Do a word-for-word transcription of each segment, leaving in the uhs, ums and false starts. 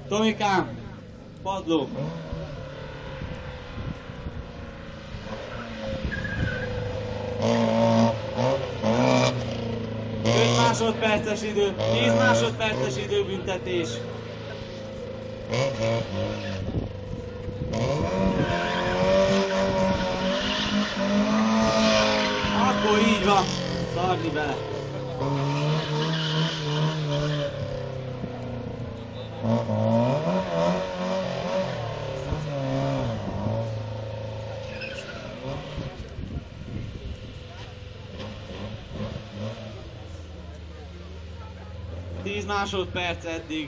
Tomikám, padló. öt másodperces idő, tíz másodperces időbüntetés. Akkor így van, szarni bele. tíz másodperc eddig.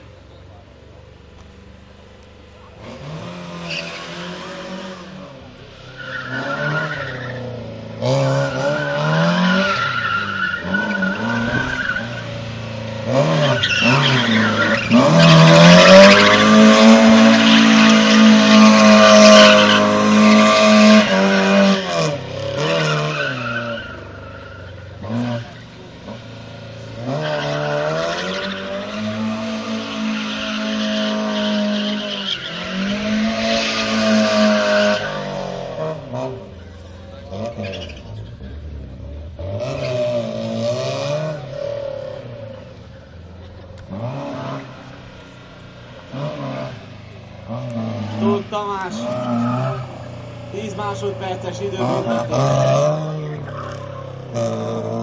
Tóth Tamás, tíz másodperces időbüntetés.